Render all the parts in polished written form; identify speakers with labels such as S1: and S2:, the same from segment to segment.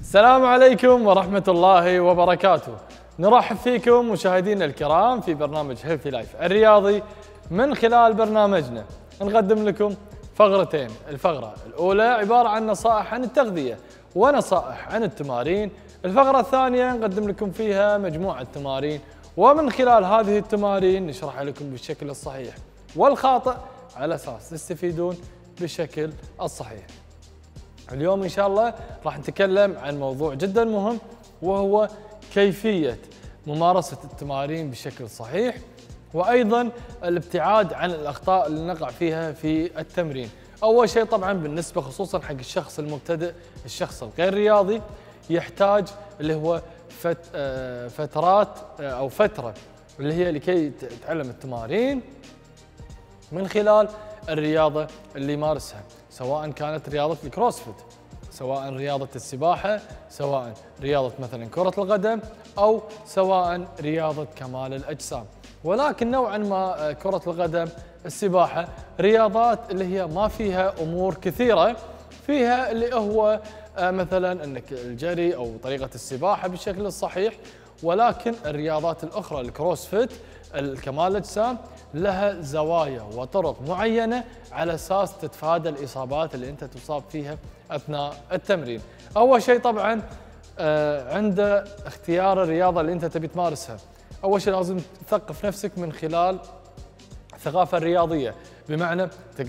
S1: السلام عليكم ورحمة الله وبركاته. نرحب فيكم مشاهدينا الكرام في برنامج هيلثي لايف الرياضي. من خلال برنامجنا نقدم لكم فقرتين، الفقرة الأولى عبارة عن نصائح عن التغذية ونصائح عن التمارين، الفقرة الثانية نقدم لكم فيها مجموعة تمارين، ومن خلال هذه التمارين نشرح لكم بالشكل الصحيح والخاطئ على أساس تستفيدون بالشكل الصحيح. اليوم إن شاء الله راح نتكلم عن موضوع جدا مهم، وهو كيفية ممارسة التمارين بشكل صحيح، وأيضا الابتعاد عن الأخطاء اللي نقع فيها في التمرين. أول شيء طبعا بالنسبة خصوصا حق الشخص المبتدئ، الشخص الغير رياضي، يحتاج اللي هو فترات أو فترة اللي هي لكي يتعلم التمارين من خلال الرياضة اللي يمارسها، سواء كانت رياضة الكروسفيت، سواء رياضة السباحة، سواء رياضة مثلا كرة القدم، أو سواء رياضة كمال الأجسام. ولكن نوعا ما كرة القدم، السباحة، رياضات اللي هي ما فيها أمور كثيرة، فيها اللي هو مثلا أنك الجري أو طريقة السباحة بالشكل الصحيح. ولكن الرياضات الأخرى الكروسفيت، الكمال الأجسام، لها زوايا وطرق معينة على أساس تتفادى الإصابات اللي أنت تصاب فيها أثناء التمرين. أول شيء طبعا عند اختيار الرياضة اللي أنت تبي تمارسها، أول شيء لازم تثقف نفسك من خلال الثقافة الرياضية، بمعنى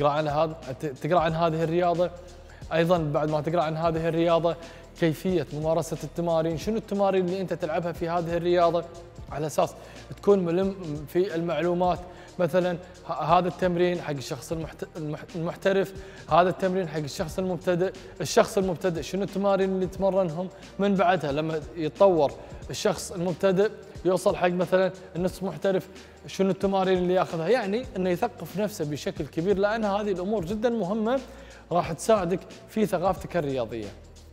S1: تقرأ عن هذه الرياضة، أيضا بعد ما تقرأ عن هذه الرياضة كيفية ممارسة التمارين، شنو التمارين اللي أنت تلعبها في هذه الرياضة، على أساس تكون ملم في المعلومات. مثلا هذا التمرين حق الشخص المحترف، هذا التمرين حق الشخص المبتدئ. الشخص المبتدئ شنو التمارين اللي يتمرنهم، من بعدها لما يتطور الشخص المبتدئ يوصل حق مثلا النصف محترف، شنو التمارين اللي ياخذها. يعني انه يثقف نفسه بشكل كبير، لان هذه الامور جدا مهمة راح تساعدك في ثقافتك الرياضية.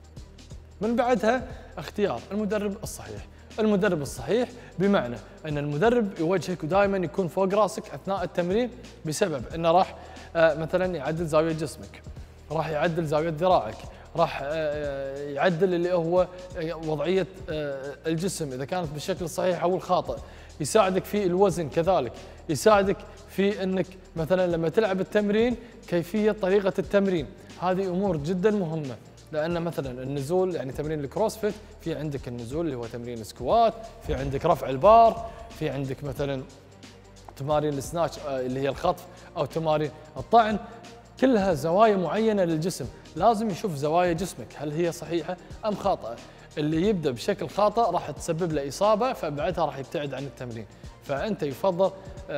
S1: من بعدها اختيار المدرب الصحيح. المدرب الصحيح بمعنى ان المدرب يوجهك ودائما يكون فوق راسك اثناء التمرين، بسبب انه راح مثلا يعدل زاويه جسمك، راح يعدل زاويه ذراعك، راح يعدل اللي هو وضعيه الجسم اذا كانت بالشكل الصحيح او الخاطئ، يساعدك في الوزن، كذلك يساعدك في انك مثلا لما تلعب التمرين كيفيه طريقه التمرين. هذه امور جدا مهمه، لأن مثلا النزول، يعني تمرين الكروسفيت، في عندك النزول اللي هو تمرين السكوات، في عندك رفع البار، في عندك مثلا تمارين السناتش اللي هي الخطف، أو تمارين الطعن، كلها زوايا معينة للجسم. لازم يشوف زوايا جسمك هل هي صحيحة أم خاطئة. اللي يبدأ بشكل خاطئ راح تسبب له إصابة، فبعدها راح يبتعد عن التمرين. فأنت يفضل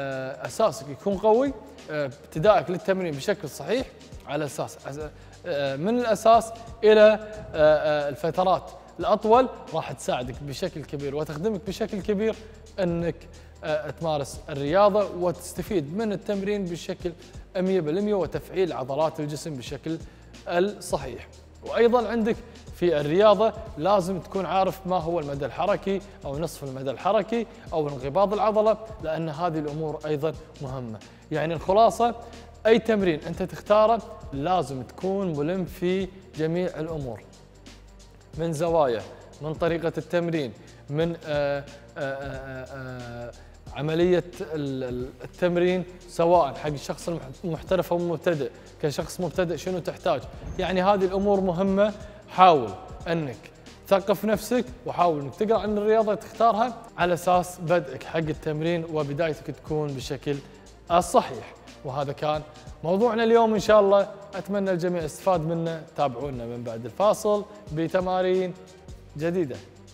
S1: أساسك يكون قوي، ابتدائك للتمرين بشكل صحيح، على أساس من الأساس إلى الفترات الأطول راح تساعدك بشكل كبير وتخدمك بشكل كبير أنك تمارس الرياضة وتستفيد من التمرين بشكل 100%، وتفعيل عضلات الجسم بشكل الصحيح. وأيضا عندك في الرياضة لازم تكون عارف ما هو المدى الحركي أو نصف المدى الحركي أو انقباض العضلة، لأن هذه الأمور أيضا مهمة. يعني الخلاصة، أي تمرين أنت تختاره لازم تكون ملم في جميع الأمور، من زوايا، من طريقة التمرين، من عملية التمرين، سواء حق الشخص المحترف أو المبتدئ. كشخص مبتدئ شنو تحتاج، يعني هذه الأمور مهمة. حاول أنك تثقف نفسك، وحاول أنك تقرأ عن الرياضة تختارها على أساس بدءك حق التمرين وبدايتك تكون بشكل الصحيح. وهذا كان موضوعنا اليوم إن شاء الله، أتمنى الجميع استفاد منه. تابعونا من بعد الفاصل بتمارين جديدة.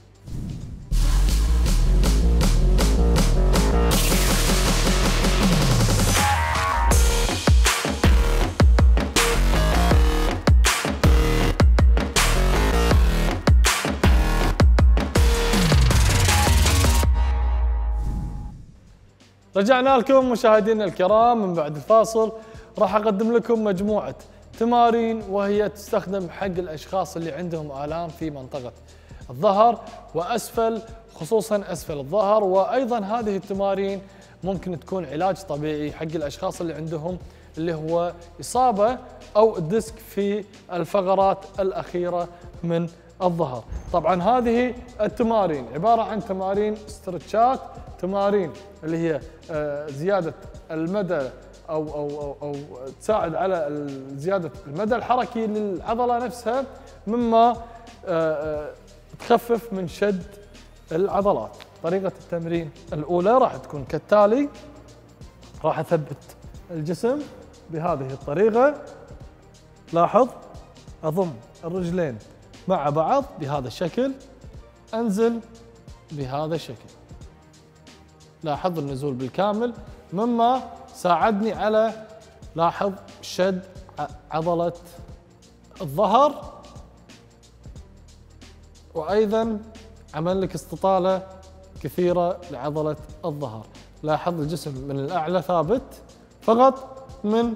S1: رجعنا لكم مشاهدينا الكرام من بعد الفاصل. راح أقدم لكم مجموعة تمارين وهي تستخدم حق الأشخاص اللي عندهم آلام في منطقة الظهر وأسفل، خصوصا أسفل الظهر. وأيضا هذه التمارين ممكن تكون علاج طبيعي حق الأشخاص اللي عندهم اللي هو إصابة أو ديسك في الفقرات الأخيرة من الظهر. طبعا هذه التمارين عبارة عن تمارين استرتشات، تمارين اللي هي زيادة المدى أو تساعد على زيادة المدى الحركي للعضلة نفسها، مما تخفف من شد العضلات. طريقة التمرين الأولى راح تكون كالتالي: راح أثبت الجسم بهذه الطريقة. لاحظ أضم الرجلين مع بعض بهذا الشكل، أنزل بهذا الشكل. لاحظ النزول بالكامل، مما ساعدني على لاحظ شد عضلة الظهر، وأيضا عمل لك استطالة كثيرة لعضلة الظهر. لاحظ الجسم من الأعلى ثابت، فقط من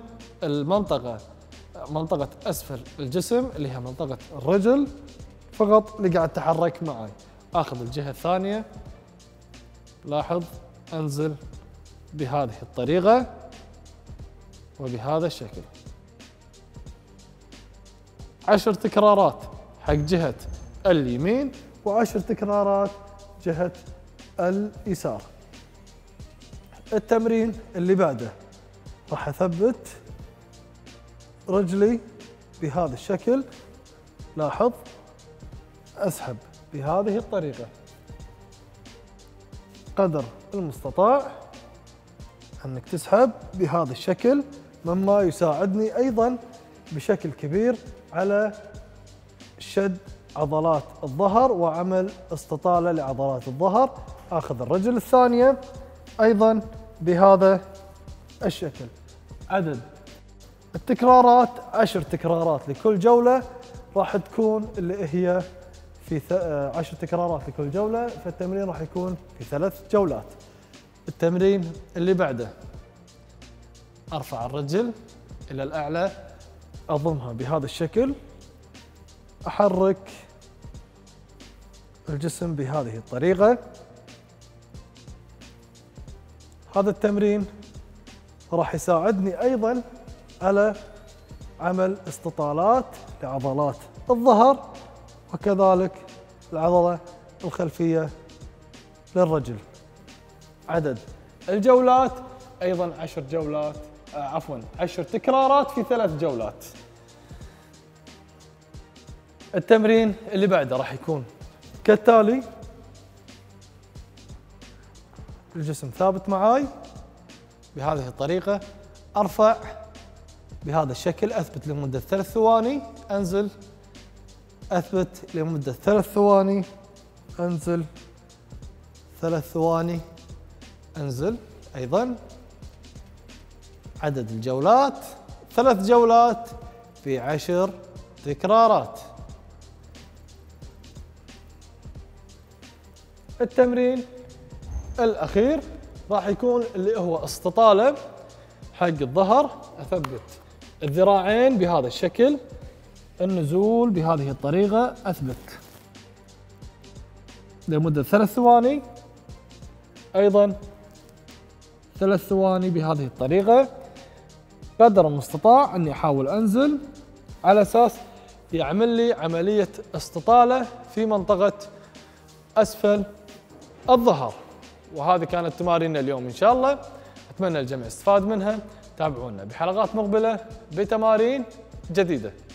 S1: منطقة أسفل الجسم اللي هي منطقة الرجل فقط اللي قاعد تحرك معي. آخذ الجهة الثانية، لاحظ أنزل بهذه الطريقة وبهذا الشكل. 10 تكرارات حق جهة اليمين و10 تكرارات جهة اليسار. التمرين اللي بعده راح أثبت رجلي بهذا الشكل. لاحظ أسحب بهذه الطريقة قدر المستطاع أنك تسحب بهذا الشكل، مما يساعدني أيضا بشكل كبير على شد عضلات الظهر وعمل استطالة لعضلات الظهر. آخذ الرجل الثانية أيضا بهذا الشكل. عدد التكرارات 10 تكرارات لكل جولة، راح تكون اللي هي في 10 تكرارات لكل جولة، فالتمرين راح يكون في 3 جولات. التمرين اللي بعده أرفع الرجل إلى الأعلى، أضمها بهذا الشكل، أحرك الجسم بهذه الطريقة. هذا التمرين راح يساعدني أيضا على عمل استطالات لعضلات الظهر وكذلك العضلة الخلفية للرجل. عدد الجولات أيضا 10 جولات، 10 تكرارات في 3 جولات. التمرين اللي بعده راح يكون كالتالي: الجسم ثابت معاي بهذه الطريقة، أرفع بهذا الشكل، أثبت لمدة 3 ثواني، أنزل، أثبت لمدة 3 ثواني، أنزل، 3 ثواني، أنزل. أيضا عدد الجولات 3 جولات في 10 تكرارات. التمرين الأخير راح يكون اللي هو استطالة حق الظهر. أثبت الذراعين بهذا الشكل، النزول بهذه الطريقة، أثبت لمدة 3 ثواني، أيضا 3 ثواني بهذه الطريقة. قدر المستطاع أني أحاول أنزل على أساس يعمل لي عملية استطالة في منطقة أسفل الظهر. وهذه كانت تماريننا اليوم إن شاء الله، أتمنى الجميع استفاد منها. تابعونا بحلقات مقبلة بتمارين جديدة.